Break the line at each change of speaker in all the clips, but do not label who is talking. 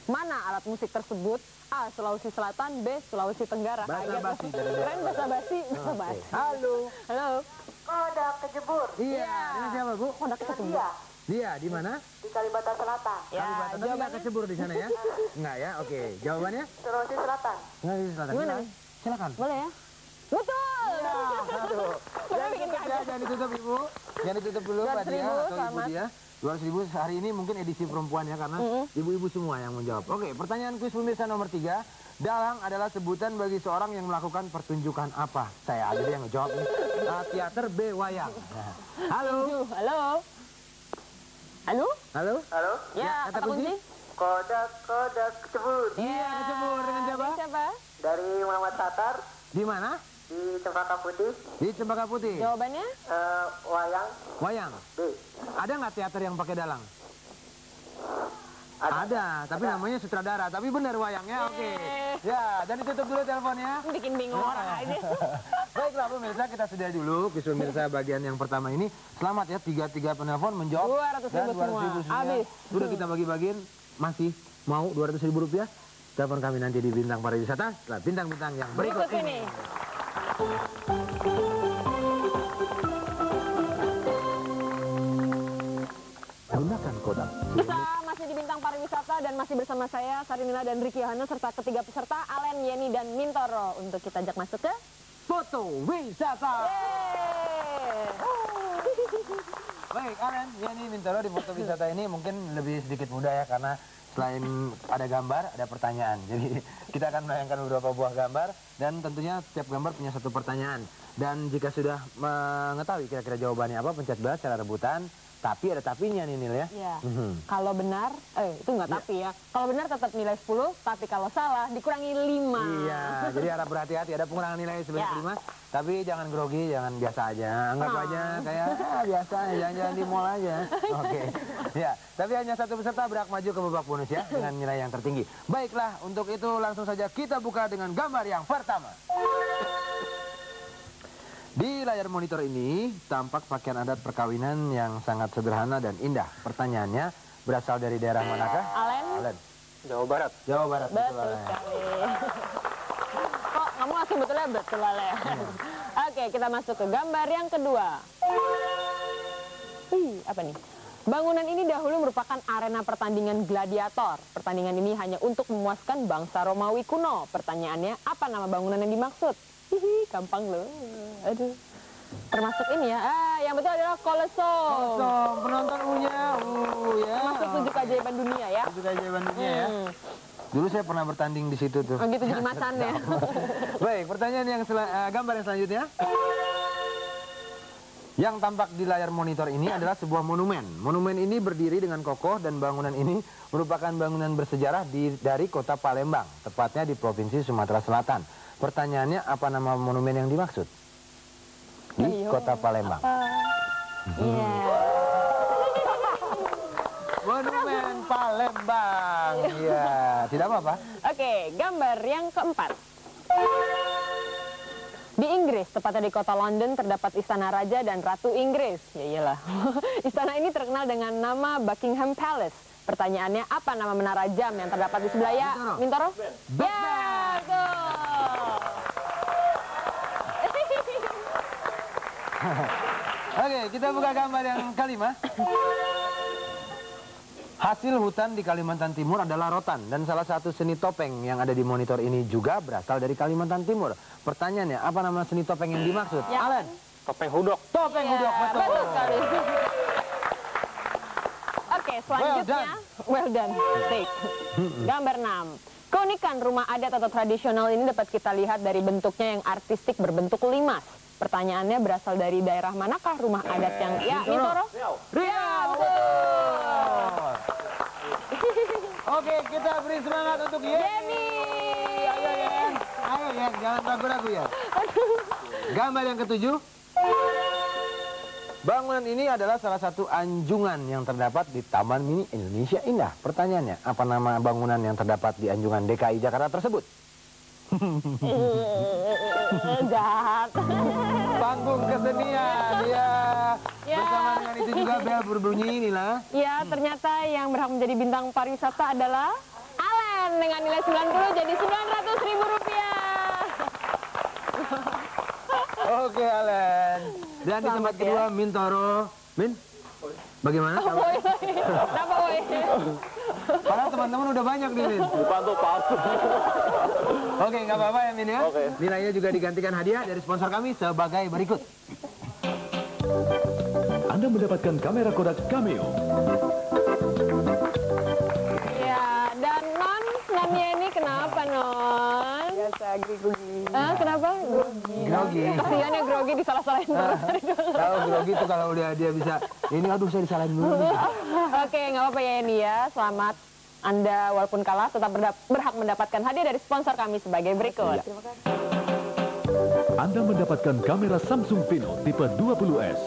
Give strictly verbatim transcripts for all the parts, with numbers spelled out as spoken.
Mana alat musik tersebut? A. Sulawesi Selatan, B. Sulawesi Tenggara.
Basa basi.
Keren basa basi, basa basi.
Halo.
Halo.
Kodak Kejebur.
Iya, dengan siapa Bu?
Kodak
Dengan
Kejebur.
dia
Dia di mana?
di Kalimantan Selatan.
Ya,
Kalimantan. Tapi nggak
jawabannya
kecebur di sana ya? Enggak ya? Oke. Jawabannya?
Sulawesi Selatan.
Nggak di selatan.
Gimana?
Silakan. Silakan.
boleh ya? Betul.
Ya, aduh. Jangan
bikin
ditutup ya, jangan ditutup Ibu. Jangan ditutup dulu
dua
Pak
ratus
Dia
ribu,
atau Ibu
selamat.
Dia. dua ratus ribu hari ini mungkin edisi perempuan ya, karena ibu-ibu semua yang menjawab. Oke, pertanyaan kuis pemirsa nomor tiga. Dalang adalah sebutan bagi seorang yang melakukan pertunjukan apa? Saya aja yang ngejawab nih. A, teater, B, wayang. Nah. Halo.
Tujuh, halo. Halo?
Halo.
Halo.
Ya,
Ya,
kata
kata kunci?
kunci.
Kodak Kodak Kejebur.
Iya, kecebur dengan siapa?
Dengan siapa?
Dari Muhammad Satar
Di mana?
di Cempaka Putih.
Di Cempaka Putih.
Jawabannya?
eh, wayang
Wayang.
B.
Ada nggak teater yang pakai dalang?
Ada.
Ada, tapi namanya sutradara. Tapi benar wayangnya, oke. Ya, dan ditutup dulu teleponnya.
Bikin bingung orang aja.
Baiklah pemirsa, kita sudah dulu kuis pemirsa bagian yang pertama ini. Selamat ya, tiga-tiga penelpon menjawab.
dua ratus ribu
dan
semua.
semuanya.
Habis.
Sudah kita bagi-bagiin, masih mau dua ratus ribu rupiah. Telepon kami nanti di Bintang Pariwisata setelah bintang-bintang yang berikut
Berikut
ini.
ini.
Gunakan Kodak.
Kita masih di Bintang Pariwisata dan masih bersama saya, Sarinila dan Ricky Yohana, serta ketiga peserta, Alen, Yeni, dan Mintoro. Untuk kita ajak masuk ke...
Foto wisata.
Yeay.
Baik, Aren, Yeni, Mintoro di foto wisata ini mungkin lebih sedikit mudah ya, karena selain ada gambar, ada pertanyaan. Jadi kita akan menayangkan beberapa buah gambar dan tentunya setiap gambar punya satu pertanyaan. Dan jika sudah mengetahui kira-kira jawabannya apa, pencet belas secara rebutan. Tapi ada tapinya nih Nil ya.
Ya.
Mhm.
Kalau benar, eh itu nggak tapi ya. Kalau benar tetap nilai sepuluh, tapi kalau salah dikurangi lima.
Iya, jadi harap berhati-hati, ada pengurangan nilai sebanyak
Ya.
lima. Tapi jangan grogi, jangan biasa aja. Anggap
Oh.
aja kayak ah, biasa, jangan-jangan di mall aja. Oke. Ya, tapi hanya satu peserta berhak maju ke babak bonus ya, dengan nilai yang tertinggi. Baiklah, untuk itu langsung saja kita buka dengan gambar yang pertama. Di layar monitor ini tampak pakaian adat perkawinan yang sangat sederhana dan indah. Pertanyaannya, berasal dari daerah manakah?
Alen,
Alen.
Jawa Barat.
Jawa Barat.
betul
Alen.
sekali. Kok kamu langsung betulnya betul Alen. Oke, kita masuk ke gambar yang kedua. Wih, apa nih? Bangunan ini dahulu merupakan arena pertandingan gladiator. Pertandingan ini hanya untuk memuaskan bangsa Romawi kuno. Pertanyaannya, apa nama bangunan yang dimaksud? Hihi, gampang loh. Aduh. Termasuk ini ya. Ah, yang betul adalah Colosseum.
Kosong, penonton punya. Uh, ya.
Termasuk tujuh keajaiban dunia ya.
Tujuh keajaiban dunia ya.
Hmm.
Dulu saya pernah bertanding di situ tuh.
Oh gitu, jadi macan ya.
Baik, pertanyaan yang sel- uh, gambar yang selanjutnya. Yang tampak di layar monitor ini adalah sebuah monumen. Monumen ini berdiri dengan kokoh dan bangunan ini merupakan bangunan bersejarah di, dari kota Palembang, tepatnya di Provinsi Sumatera Selatan. Pertanyaannya, apa nama monumen yang dimaksud? Di
Ayo,
kota Palembang.
Iya.
Monumen Palembang. Iya, tidak apa-apa.
Oke, gambar yang keempat. Di Inggris, tepatnya di kota London, terdapat Istana Raja dan Ratu Inggris. Ya iyalah. Istana ini terkenal dengan nama Buckingham Palace. Pertanyaannya, apa nama menara jam yang terdapat di sebelah ya?
Mintoro.
Mintoro? Ya, betul.
Oke, kita buka gambar yang kelima. Hasil hutan di Kalimantan Timur adalah rotan, dan salah satu seni topeng yang ada di monitor ini juga berasal dari Kalimantan Timur. Pertanyaannya, apa nama seni topeng yang dimaksud?
Ya.
Alen.
Topeng hudok.
Topeng
Ya,
hudok, betul.
betul sekali. Oke, selanjutnya. Well done. Take. Gambar enam. Keunikan rumah adat atau tradisional ini dapat kita lihat dari bentuknya yang artistik berbentuk limas. Pertanyaannya, berasal dari daerah manakah rumah adat yang... Ya, Mintoro?
Riau, betul. Oke, kita beri semangat untuk Yeni.
Yeni.
Ayo, Yen. Ayo, Yen. Jangan ragu-ragu, ya. Gambar yang ketujuh. Bangunan ini adalah salah satu anjungan yang terdapat di Taman Mini Indonesia Indah. Pertanyaannya, apa nama bangunan yang terdapat di anjungan D K I Jakarta tersebut?
Jahat.
Panggung kesenian, ya.
Ya.
Bersama dengan itu juga bel berbunyi inilah.
Ya, ternyata yang berhak menjadi bintang pariwisata adalah Alen. Alen dengan nilai sembilan puluh jadi sembilan ratus ribu rupiah.
Oke, Alen. Dan di tempat
Selamat
kedua,
ya.
Mintoro. Min, bagaimana?
Oh, woi. Kenapa, woi?
Padahal teman-teman udah banyak nih, Min.
Bukan tuh palsu.
Oke, nggak apa-apa ya, Min ya.
Oke.
Nilainya juga digantikan hadiah dari sponsor kami sebagai berikut.
Anda mendapatkan kamera Kodak Cameo.
Ya, dan Non, Nonnya ini kenapa, Non?
Biasa grogi.
Ah, kenapa? Grogi.
Grogi.
Kasihan ya grogi disalah-salahin terus dari dulu.
Kalau grogi itu kalau udah dia bisa, ini aduh saya disalahin dulu nih.
Oke, nggak apa-apa ya ini ya. Selamat. Anda walaupun kalah tetap berda- berhak mendapatkan hadiah dari sponsor kami sebagai berikut.
Iya.
Anda mendapatkan kamera Samsung Vino tipe dua puluh S.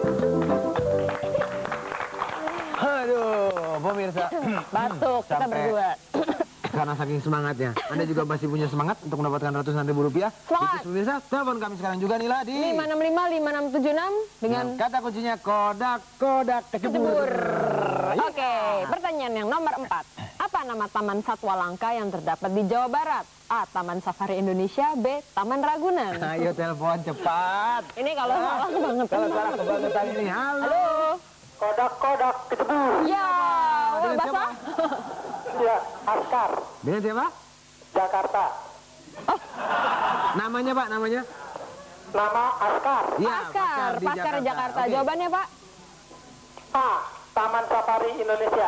Aduh, pemirsa.
Batuk, kita
Sampai-
berdua.
Karena saking semangatnya, Anda juga pasti punya semangat untuk mendapatkan ratusan ribu rupiah.
Semangat.
Itu pemirsa, telepon kami sekarang juga Nila di
lima enam lima lima enam tujuh enam dengan
kata kuncinya Kodak Kodak
kecebur.
Iya.
Oke, pertanyaan yang nomor empat. Apa nama taman satwa langka yang terdapat di Jawa Barat? A. Taman Safari Indonesia. B. Taman Ragunan.
Ayo telepon cepat.
Ini kalau salah banget.
Kalau salah kebangetan ini. Halo.
Halo.
Kodak-kodak kecebur.
Ya, wah,
Dengan siapa?
basah.
Ya, Askar,
Dengan siapa?
Jakarta.
Namanya Pak, namanya?
Nama Askar.
Iya,
Paskar,
di
Paskar Jakarta.
Oke.
Jawabannya, Pak?
A. Taman Safari Indonesia.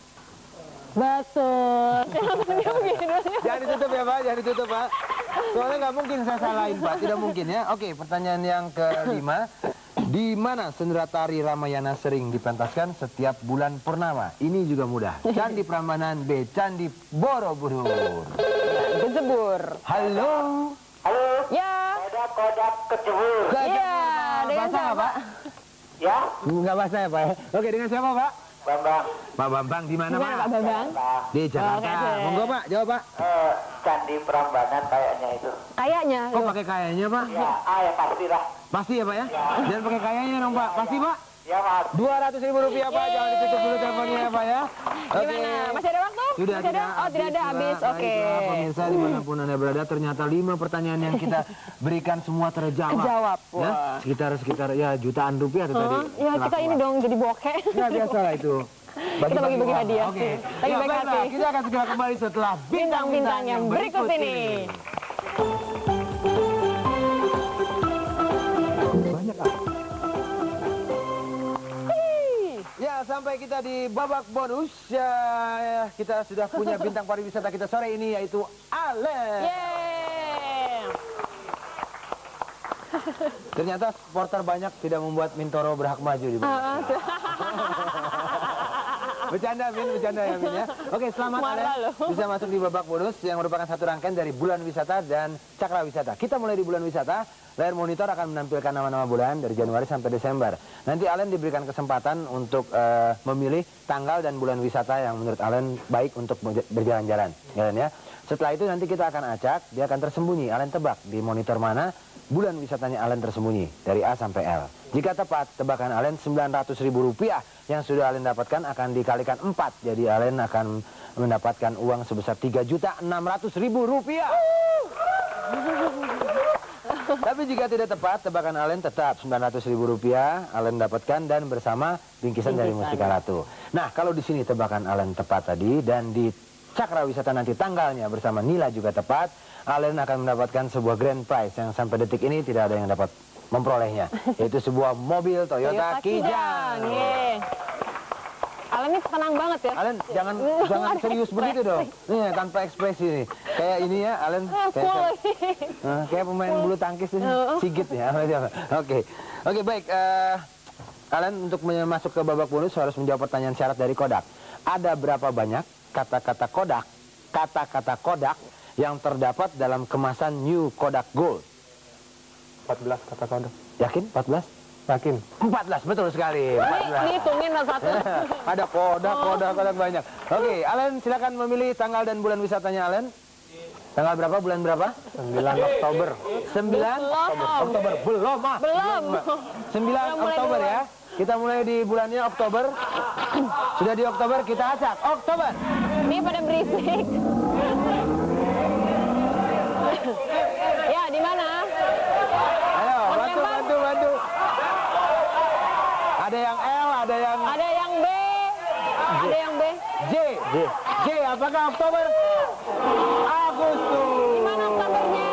Basus. Dia begini.
Jangan ditutup ya Pak, jangan ditutup Pak. Soalnya nggak mungkin saya salahin Pak, tidak mungkin ya. Oke, pertanyaan yang kelima. Di mana sendera tari Ramayana sering dipentaskan setiap bulan purnama? Ini juga mudah. Candi Prambanan, B. Candi Borobudur.
Kecebur.
Halo.
Halo,
Ya.
kodak-kodak kecebur.
Iya, dengan
Basah nggak,
siapa?
Pak?
Ya,
Nggak basah ya Pak ya? Oke, dengan siapa Pak?
Bambang.
Pak Bambang di mana
Di mana, Pak
Pak?
Bambang?
Di Jakarta.
Oke, oke.
Monggo Pak, jawab Pak.
Eh, Candi Prambanan kayaknya itu.
Kayaknya.
Kok pakai kayaknya Pak?
Ya, A ya pasti lah.
Pasti ya Pak ya? Jangan pakai kayaknya dong Pak. Pasti Pak?
Ya, Mas.
dua ratus ribu rupiah Pak, jangan ditutup dulu teleponnya ya Pak ya.
Gimana? Masih ada waktu?
Sudah
Masih ada? Oh, tidak ada habis.
Pak.
Oke.
Baiklah, pemirsa dimanapun Anda berada, ternyata lima pertanyaan yang kita berikan semua terjawab.
Terjawab,
Ya,
wah.
sekitar sekitar ya jutaan rupiah itu tadi.
Hah? Ya,
setelah
kita ini
keluar.
dong jadi bokeh.
Ya biasa lah itu.
Kita bagi-bagi
uang.
hadiah.
Oke.
Bagi-bagi
Ya, baiklah,
hati.
kita akan segera kembali setelah
Bintang-bintang yang berikut ini.
Banyak apa?
Ya, sampai kita di babak bonus. Ya, kita sudah punya bintang pariwisata kita sore ini, yaitu Alen.
Yeay.
Ternyata supporter banyak tidak membuat Mintoro berhak maju di babak.
Ah,
Bercanda Min, bercanda ya Min ya. Oke, selamat
Marah
Alen
loh.
bisa masuk di babak bonus yang merupakan satu rangkaian dari Bulan Wisata dan Cakra Wisata. Kita mulai di Bulan Wisata, layar monitor akan menampilkan nama-nama bulan dari Januari sampai Desember. Nanti Alen diberikan kesempatan untuk eh, memilih tanggal dan bulan wisata yang menurut Alen baik untuk berjalan-jalan. Ya, Alen ya. Setelah itu nanti kita akan acak, dia akan tersembunyi. Alen tebak di monitor mana bulan wisatanya Alen tersembunyi dari A sampai L. Jika tepat, tebakan Alen sembilan ratus ribu rupiah yang sudah Alen dapatkan akan dikalikan empat. Jadi Alen akan mendapatkan uang sebesar tiga juta enam ratus ribu rupiah. Tapi jika tidak tepat, tebakan Alen tetap sembilan ratus ribu rupiah Alen dapatkan dan bersama bingkisan dari Mustika Ratu. Nah, kalau di sini tebakan Alen tepat tadi dan di Cakra Wisata nanti tanggalnya bersama Nila juga tepat, Alen akan mendapatkan sebuah grand prize yang sampai detik ini tidak ada yang dapat memperolehnya, yaitu sebuah mobil Toyota,
Toyota
Kijang.
Kijang. Yeay. Alen ini tenang banget ya.
Alen jangan jangan serius begitu dong. Nih tanpa ekspresi nih. Kayak ini ya Alen
Ah,
kayak,
cool.
eh, kayak pemain bulu tangkis nih. Sigit ya. Oke. Oke baik. eh, Alen untuk masuk ke babak bonus harus menjawab pertanyaan syarat dari Kodak. Ada berapa banyak kata-kata Kodak, kata-kata Kodak yang terdapat dalam kemasan New Kodak Gold?
empat belas kata Kodak.
Yakin? empat belas?
Yakin.
empat belas, betul sekali. empat belas.
Ini hitungin satu.
Ada Kodak, Kodak, Kodak banyak. Oke, Alen silakan memilih tanggal dan bulan wisatanya Alen. Tanggal berapa, bulan berapa?
sembilan Oktober.
sembilan
Belum.
Oktober. Belum, Mas.
Belum.
sembilan
Kita mulai
Oktober
dulu.
ya. Kita mulai di bulannya Oktober. Sudah di Oktober, kita acak. Oktober.
Ini pada berisik.
apakah Oktober? Agustus.
Gimana Oktobernya?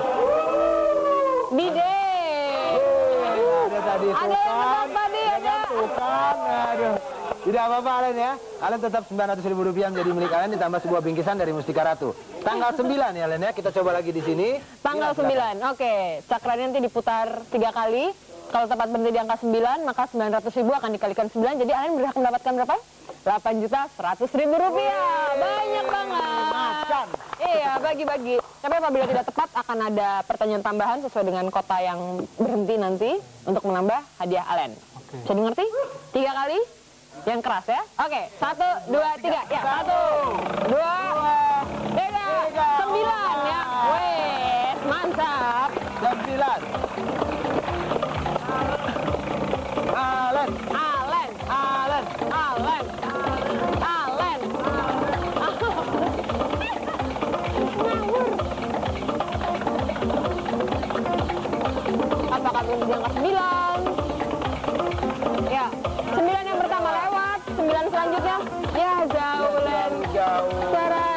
Bide.
Ada tadi
Ada
tuh
yang
kan.
tetap tadi,
Ya
ada.
kan, tuh kan. Aduh. Tidak apa-apa Alen ya. Alen tetap sembilan ratus ribu rupiah menjadi milik Alen ditambah sebuah bingkisan dari Mustika Ratu. Tanggal sembilan ya Alen ya. Kita coba lagi di sini.
Tanggal
Iya,
sembilan, oke. Cakranya nanti diputar tiga kali. Kalau tepat berhenti di angka sembilan, maka sembilan ratus ribu akan dikalikan sembilan. Jadi Alen berhak mendapatkan berapa? delapan juta seratus ribu rupiah. Banyak banget. Iya, bagi-bagi. Tapi apabila tidak tepat, akan ada pertanyaan tambahan sesuai dengan kota yang berhenti nanti untuk menambah hadiah Alen. Bisa dimengerti? Tiga kali? Yang keras ya? Oke, satu, dua, tiga. Ya, satu, dua, tiga, sembilan ya. Wes, mantap.
Sembilan. Alen.
Alen,
Alen.
Alen, Alen. Ngawur. Apakah belum di angka sembilan? Ya, sembilan yang pertama lewat, sembilan selanjutnya. Ya, jauh, Len.
Jauh.
Tara.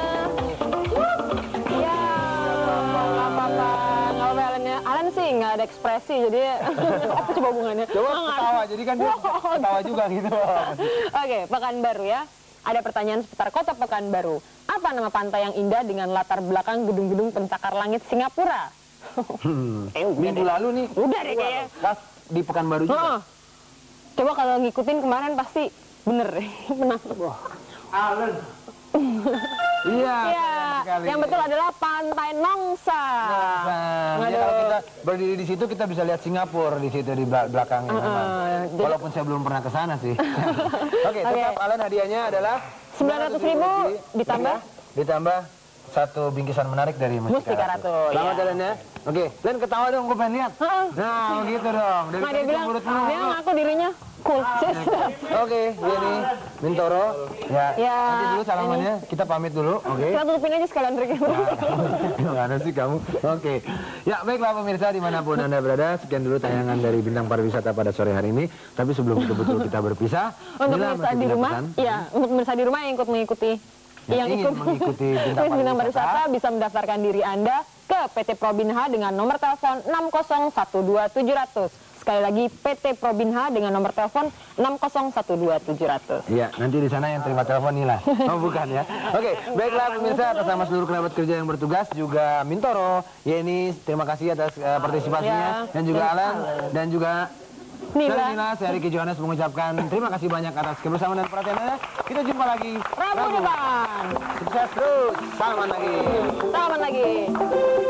Ya, nggak apa-apa, nggak apa-apa Alen ya. Alen sih nggak ada ekspresi, jadi apa coba hubungannya?
Coba ketawa, jadi kan dia ketawa juga gitu.
Oke, Pekanbaru ya. Ada pertanyaan seputar kota Pekanbaru. Apa nama pantai yang indah dengan latar belakang gedung-gedung pencakar langit Singapura?
Hmm.
Eh, udah
Minggu
deh.
lalu nih.
Udah deh kayaknya.
Pas di Pekanbaru juga.
Heeh. Coba kalau ngikutin kemarin pasti bener menang.
Alen. Iya.
Iya,
sekali.
yang betul adalah Pantai Nongsa.
Nah, ya,
Aduh.
kalau kita berdiri di situ kita bisa lihat Singapura di situ di bel- belakangnya.
Uh,
teman.
jadi-
Walaupun saya belum pernah ke sana sih. Oke,
Oke.
tetap Alen hadiahnya adalah
sembilan ratus ribu ditambah?
ditambah satu bingkisan menarik dari Mustika,
Mustika Ratu,
Selamat
iya.
Alen ya. Oke, Len ketawa dong, gue pengen lihat.
Heeh.
Nah, begitu dong. Dari
Nah, dia
tadi
bilang,
cemberut mulu.
dia ngaku dirinya cool.
Oke, ini Mintoro. Ya,
Ya,
nanti dulu salamannya. Kita pamit dulu, oke?
Kita tutupin aja sekalian Rick.
Gimana sih kamu? Oke. Ya, baiklah pemirsa dimanapun Anda berada. Sekian dulu tayangan dari Bintang Pariwisata pada sore hari ini. Tapi sebelum betul-betul kita berpisah,
Untuk
Mila
pemirsa
masih
di
punya
rumah,
pesan?
iya, untuk pemirsa di rumah yang ikut mengikuti
Yang
yang
ingin
ikut
mengikuti Bintang
kuis Bintang
Pariwisata,
Pariwisata bisa mendaftarkan diri Anda ke P T Probinha dengan nomor telepon enam nol satu dua tujuh nol nol. Sekali lagi P T Probinha dengan nomor telepon enam nol satu dua tujuh nol nol.
Iya, nanti di sana yang terima telepon Nila. Oh, bukan ya. Oke, baiklah pemirsa atas nama seluruh kerabat kerja yang bertugas juga Mintoro, Yeni, terima kasih atas eh, partisipasinya
Ya.
dan juga Alan dan juga
Nila.
Dari Nila, saya Ricky Johannes mengucapkan terima kasih banyak atas kebersamaan dan perhatian Anda. Kita jumpa lagi
Rabu depan.
Sukses terus. Selamat lagi.
Selamat lagi.